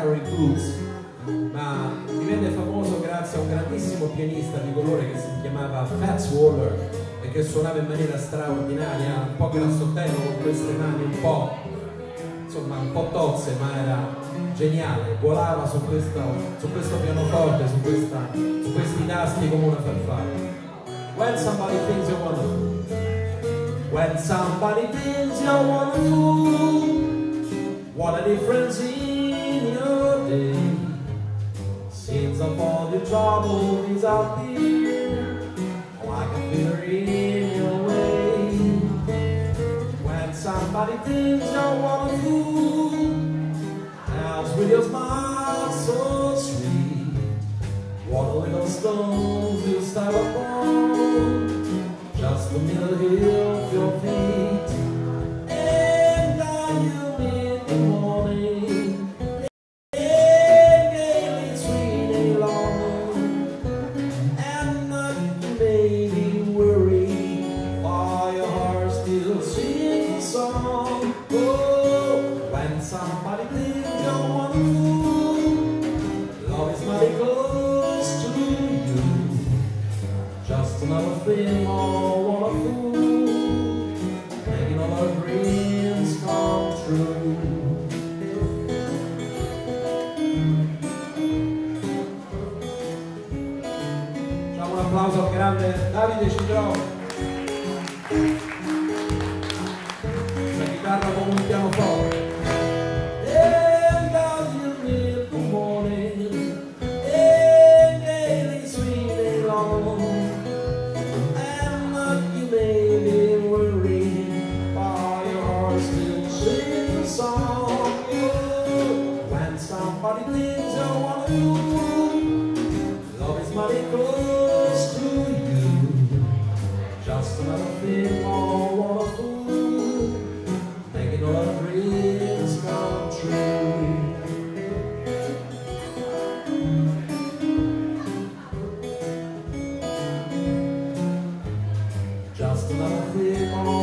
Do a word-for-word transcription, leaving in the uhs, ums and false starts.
Harry Boots, ma divenne famoso grazie a un grandissimo pianista di colore che si chiamava Fats Waller e che suonava in maniera straordinaria, un po' grassottello con queste mani un po', insomma, un po' tozze, ma era geniale, volava su questo, su questo pianoforte, su, questa, su questi tasti come una farfalla. When somebody thinks you're wonderful, when somebody thinks you're wonderful, what a difference in your day. Seems of all your trouble is out there, like a feather in your way. When somebody thinks you're wonderful, else with your smile so sweet, what a little stones you step upon, just a little hill of your feet. And are you in the morning, and gaily sweet and long, and not maybe worry, while your heart still sings a song. Oh, when somebody thinks you're wonderful, love is mighty close to you, just another thing more wonderful, making all our dreams come true. Facciamo un applauso al grande Davide Cidrò, la chitarra con un pianoforte. And as you live the morning, and daily sweet and long, and not you may be worried, while your heart still sings a song. Oh, when somebody thinks you're wonderful, love is mighty close to you, just another thing more wonderful, making all our dreams come true. Just another thing more